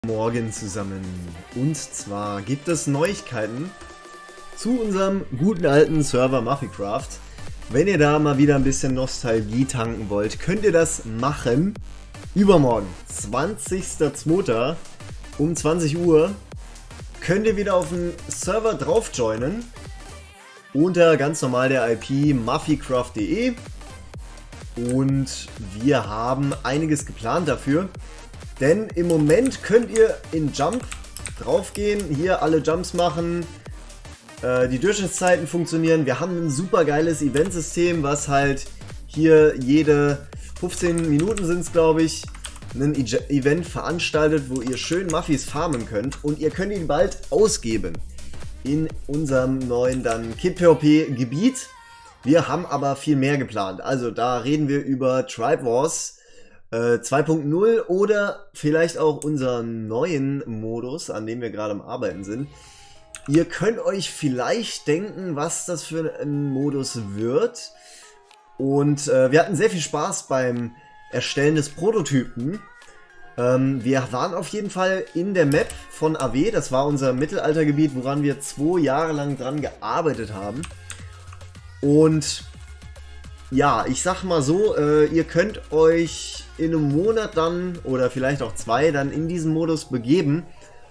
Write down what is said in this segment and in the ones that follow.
Morgen zusammen. Und zwar gibt es Neuigkeiten zu unserem guten alten Server Mafficraft. Wenn ihr da mal wieder ein bisschen Nostalgie tanken wollt, könnt ihr das machen. Übermorgen, 20.02. um 20 Uhr, könnt ihr wieder auf den Server drauf joinen. Unter ganz normal der IP mafficraft.de. Und wir haben einiges geplant dafür. Denn im Moment könnt ihr in Jump draufgehen, hier alle Jumps machen, die Durchschnittszeiten funktionieren. Wir haben ein super geiles Eventsystem, was halt hier jede 15 Minuten sind es, glaube ich, ein Event veranstaltet, wo ihr schön Muffis farmen könnt. Und ihr könnt ihn bald ausgeben in unserem neuen dann KitPvP-Gebiet. Wir haben aber viel mehr geplant. Also da reden wir über Tribe Wars 2.0 oder vielleicht auch unseren neuen Modus, an dem wir gerade am Arbeiten sind. Ihr könnt euch vielleicht denken, was das für ein Modus wird. Und wir hatten sehr viel Spaß beim Erstellen des Prototypen. Wir waren auf jeden Fall in der Map von AW, das war unser Mittelaltergebiet, woran wir 2 Jahre lang dran gearbeitet haben. Und ja, ich sag mal so, ihr könnt euch in einem Monat dann, oder vielleicht auch 2, dann in diesen Modus begeben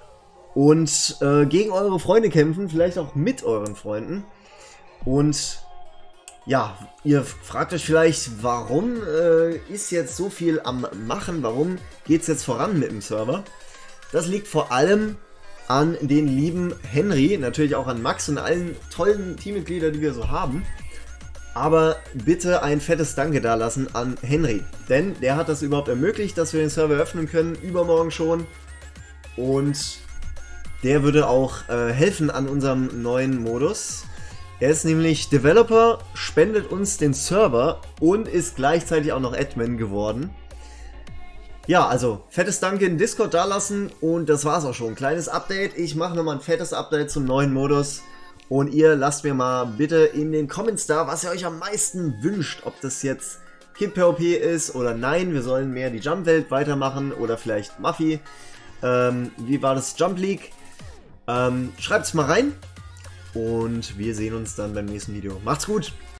und gegen eure Freunde kämpfen, vielleicht auch mit euren Freunden. Und ja, ihr fragt euch vielleicht, warum ist jetzt so viel am Machen, warum geht es jetzt voran mit dem Server? Das liegt vor allem an den lieben Henry, natürlich auch an Max und allen tollen Teammitgliedern, die wir so haben. Aber bitte ein fettes Danke dalassen an Henry, denn der hat das überhaupt ermöglicht, dass wir den Server öffnen können, übermorgen schon. Und der würde auch helfen an unserem neuen Modus. Er ist nämlich Developer, spendet uns den Server und ist gleichzeitig auch noch Admin geworden. Ja, also fettes Danke in Discord dalassen und das war's auch schon. Kleines Update, ich mache nochmal ein fettes Update zum neuen Modus. Und ihr lasst mir mal bitte in den Comments da, was ihr euch am meisten wünscht. Ob das jetzt KitPvP ist oder nein, wir sollen mehr die Jump-Welt weitermachen oder vielleicht Muffy. Wie war das Jump League? Schreibt es mal rein und wir sehen uns dann beim nächsten Video. Macht's gut!